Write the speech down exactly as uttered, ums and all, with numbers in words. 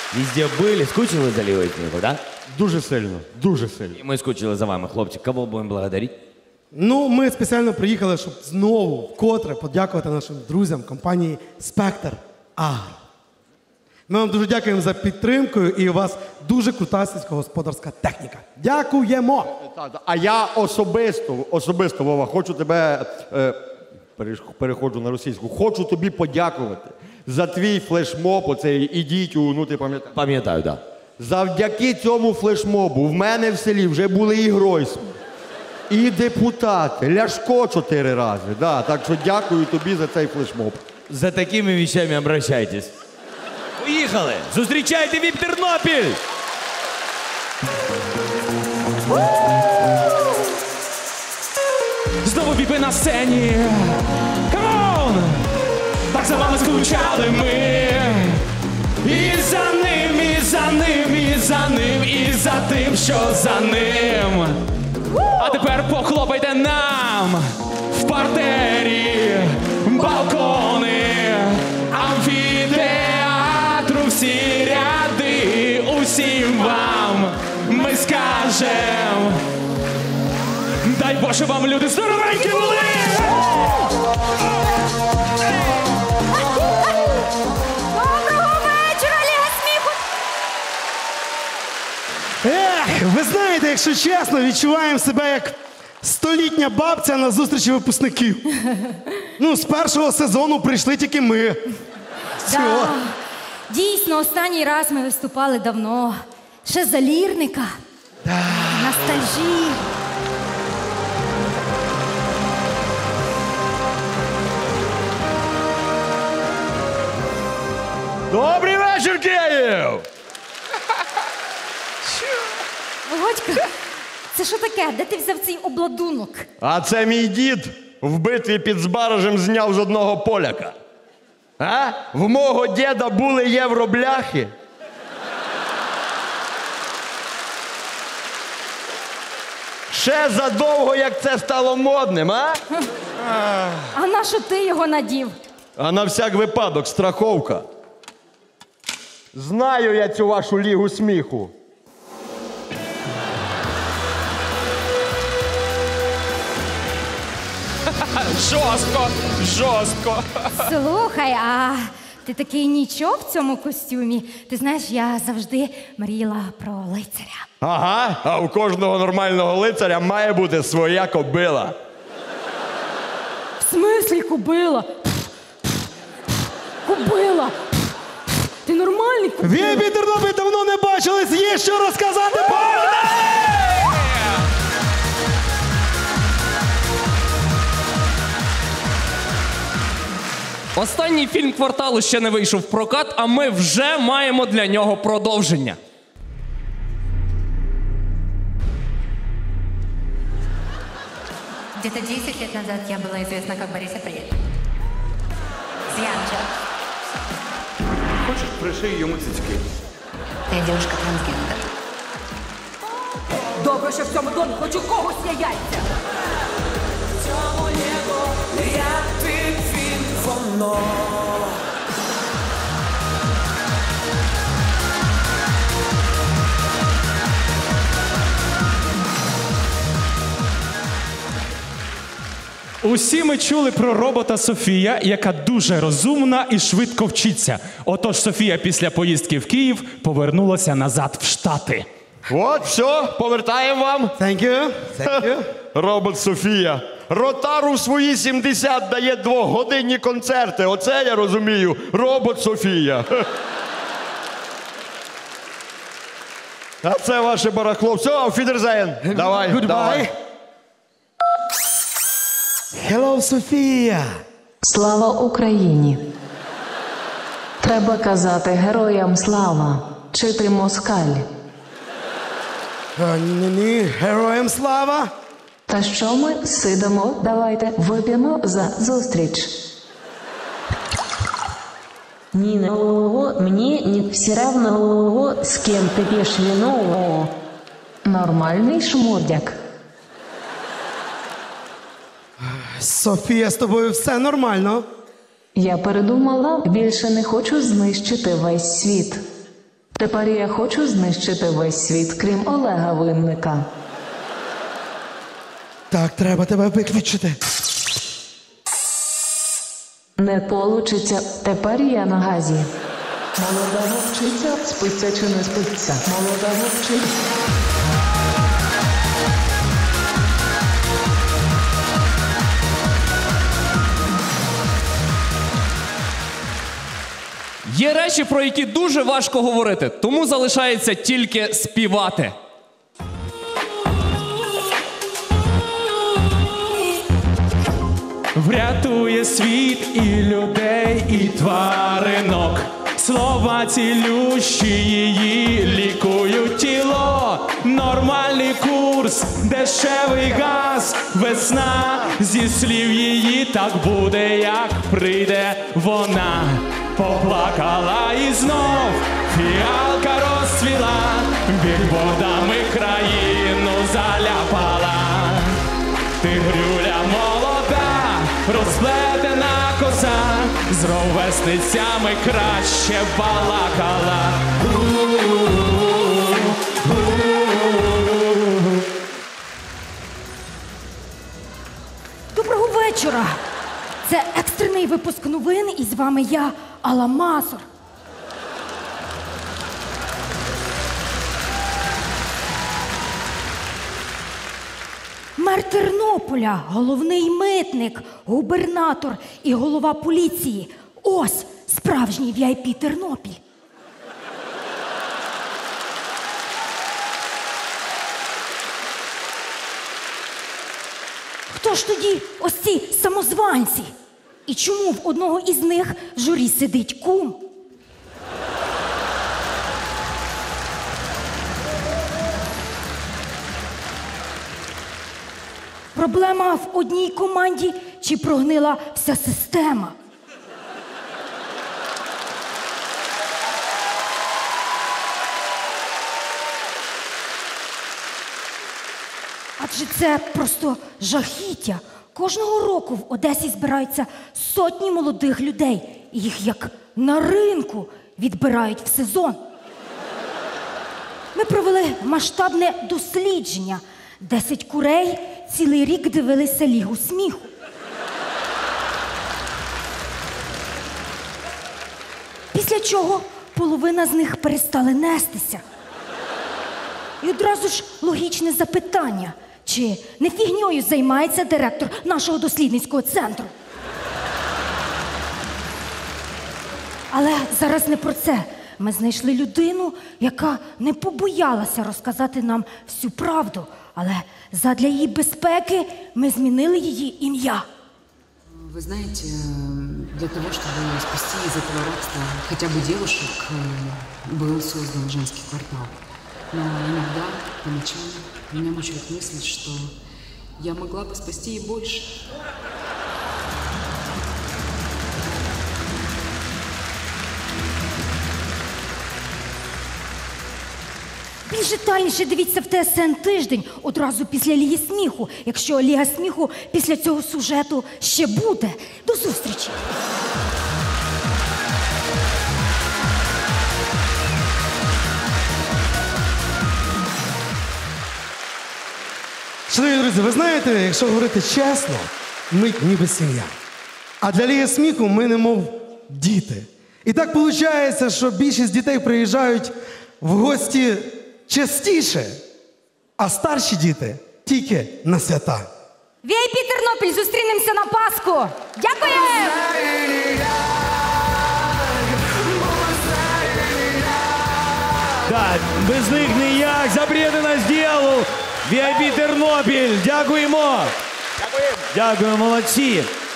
Везде были, скучили за Лигой смеху, да? Дуже сильно, дуже сильно. И мы скучили за вами, хлопчик. Кого будем благодарить? Ну, ми спеціально приїхали, щоб знову, вкотре подякувати нашим друзям компанії «Спектр Агро». Ми вам дуже дякуємо за підтримку, і у вас дуже крута сільськогосподарська техніка. Дякуємо! А я особисто, особисто, Вова, хочу тебе, е, переш- переходжу на російську, хочу тобі подякувати за твій флешмоб, оцей «Ідіть у», ну ти пам'ятаєш. Пам'ятаю, да. Завдяки цьому флешмобу в мене в селі вже були і Гройсман, і депутати, Ляшко чотири рази. Да, так що дякую тобі за цей флешмоб. За такими вещами обращайтесь. Поїхали! Зустрічайте Віп Тернопіль! Знову біпи на сцені. Камон! Так за вами скучали ми. І за ним, і за ним, і за ним, і за тим, що за ним. А тепер похлопайте нам в партері, балкони, амфітеатру, всі ряди, усім вам ми скажем. Дай Боже вам, люди, здоровенькі були! Доброго вечора, Ліга сміху! Ех, ви знаєте, якщо чесно, відчуваємо себе як столітня бабця на зустрічі випускників. Ну, з першого сезону прийшли тільки ми. Да. Дійсно, останній раз ми виступали давно. Ще за Лірника. Да. Ностальжі. Добрий вечір, Київ! Володька, це що таке? Де ти взяв цей обладунок? А це мій дід в битві під Збаражем зняв з одного поляка. А? В мого діда були євробляхи. Ще задовго, як це стало модним, а? А на що ти його надів? А на всяк випадок страховка. Знаю я цю вашу лігу сміху. Жорстко, жорстко. Слухай, а ти такий нічого в цьому костюмі? Ти знаєш, я завжди мріяла про лицаря. Ага, а у кожного нормального лицаря має бути своя кобила. В смислі кубила? Кубила? Ти нормальний кубила? Віп і Тернопіль давно не бачились, є що розказати. Останній фільм «Кварталу» ще не вийшов в прокат, а ми вже маємо для нього продовження. Где-то десять лет назад я была известна как Борис Апрель. С Янча. Хочеш, приший йому цицьки. Я девушка-трансгендер. Добре, що в цьому домі хоч у когось є яйця. Усі ми чули про робота Софія, яка дуже розумна і швидко вчиться. Отож Софія після поїздки в Київ повернулася назад в Штати. От, все, повертаємо вам. Thank you. Thank you. Робот Софія. Ротару в свої сімдесят дає двогодинні концерти. Оце я розумію. Робот Софія. А це ваше барахло. Все, auf Wiedersehen. Давай, Goodbye. давай. Hello, Софія. Слава Україні! Треба казати героям слава, чи ти москаль. Ні-ні, героям слава. Та що ми сидимо, давайте вип'ємо за зустріч. Ніна, мені не все равно, з ким ти п'єш вино. Нормальний шмурдяк. Софія, з тобою все нормально. Я передумала, більше не хочу знищити весь світ. Тепер я хочу знищити весь світ, крім Олега Винника. Так, треба тебе виключити. Не получиться. Тепер я на газі. Молода вовчиця, спиться чи не спиться? Молода вовчиця. Є речі, про які дуже важко говорити, тому залишається тільки співати. Врятує світ і людей, і тваринок. Слова цілющі її лікують тіло. Нормальний курс, дешевий газ, весна. Зі слів її так буде, як прийде вона. Поплакала і знов фіалка розцвіла, бігбордами країну заляпала. Тигрюля молода, розплетена коза, з ровесницями краще балакала. Доброго вечора! Це екстрений випуск новин, і з вами я, Алла Мазур. Мер Тернополя, головний митник, губернатор і голова поліції. Ось справжній ві ай пі Тернопіль. Хто ж тоді ось ці самозванці? І чому в одного із них в журі сидить кум? Проблема в одній команді чи прогнила вся система? Адже це просто жахіття. Кожного року в Одесі збираються сотні молодих людей. І їх як на ринку відбирають в сезон. Ми провели масштабне дослідження. Десять курей цілий рік дивилися Лігу сміху. Після чого половина з них перестали нестися. І одразу ж логічне запитання. Чи не фігньою займається директор нашого дослідницького центру? Але зараз не про це. Ми знайшли людину, яка не побоялася розказати нам всю правду. Але задля її безпеки ми змінили її ім'я. Вы знаете, для того, чтобы спасти из этого рабства хотя бы девушек, был создан женский квартал. Но иногда, по ночам, меня мучает мысль, что я могла бы спасти и больше. Більш детальніше дивіться в Те Ес Ен тиждень одразу після Ліги сміху, якщо Ліга сміху після цього сюжету ще буде. До зустрічі! Шановні друзі, ви знаєте, якщо говорити чесно, ми ніби сім'я. А для Ліги сміху ми немов діти. І так виходить, що більшість дітей приїжджають в гості частіше, а старші діти тільки на свята. ві ай пі Тернопіль, зустрінемося на Пасху! Дякуємо! Так, без них ніяк, запрети нас ділу. ві ай пі Тернопіль, дякуємо. Дякуємо. Дякую, молодці.